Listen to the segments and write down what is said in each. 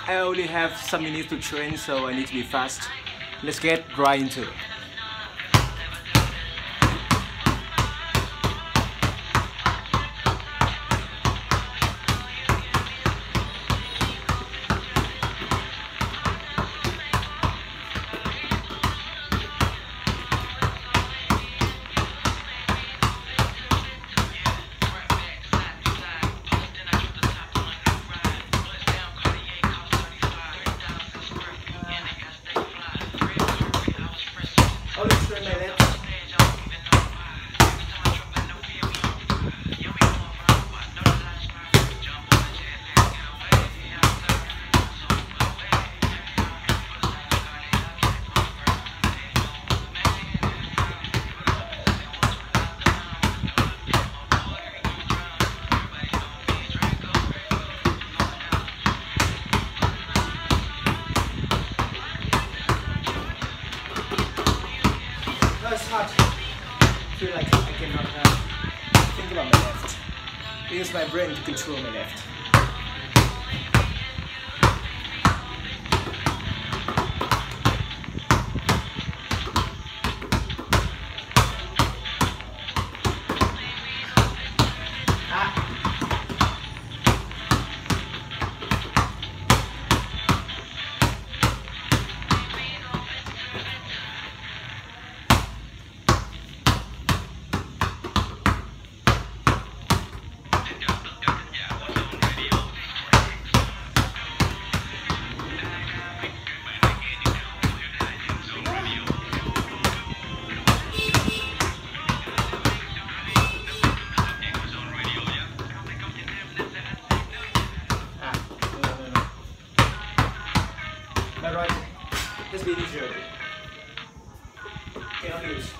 I only have some minutes to train, so I need to be fast. Let's get right into it. It's hard. I feel like I cannot think about my left. Use my brain to control my left. My right, let's be easier. Okay, I'll use.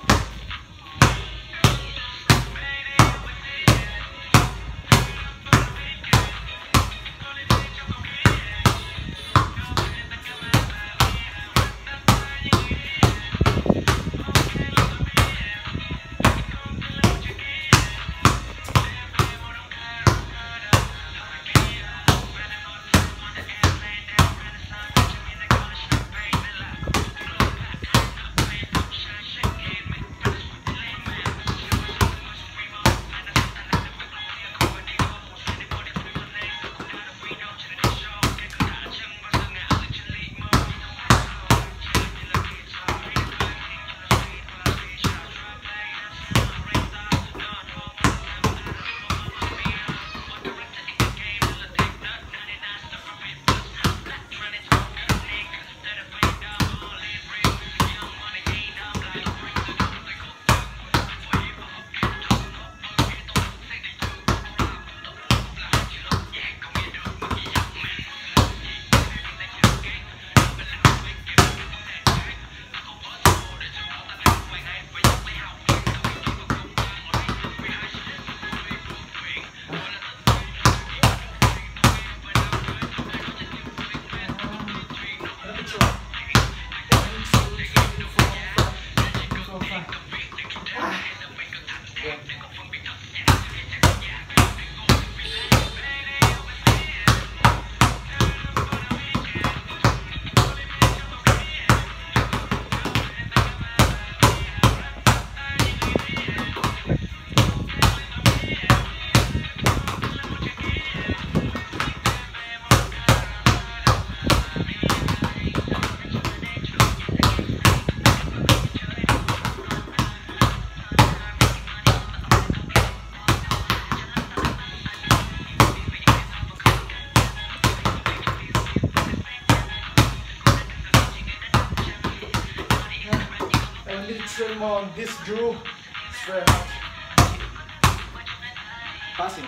Trim on this groove. It's very hard. Passing.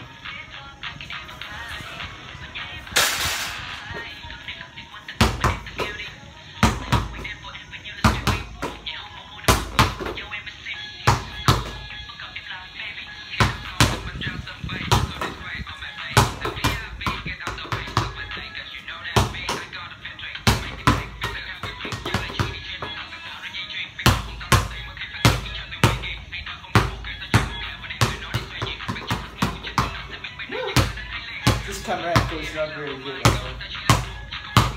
Camera angle is not very good.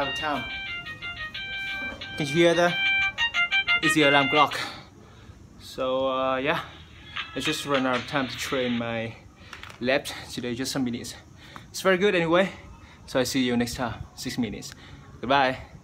out of town. Can you hear that? It's the alarm clock. So yeah, I just run out of time to train my left today, just some minutes. It's very good anyway. So I see you next time, 6 minutes. Goodbye.